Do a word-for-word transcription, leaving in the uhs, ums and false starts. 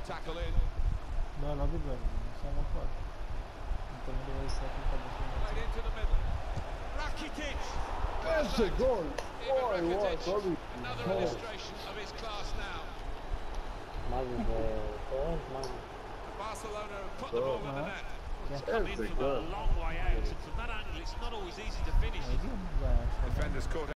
tackle in. No, no big one. Só não pode. Então ele vai ser aqui para Played into the middle. Rakitic. That's a goal. Ivan Boy, what? Rakitic. Sorry. Another Oh. illustration of his class now. Mais um gol, mais um. Barcelona have put the ball in the net. It's come in from a long way out, and from that angle, it's not always easy to finish. Aí, Defenders caught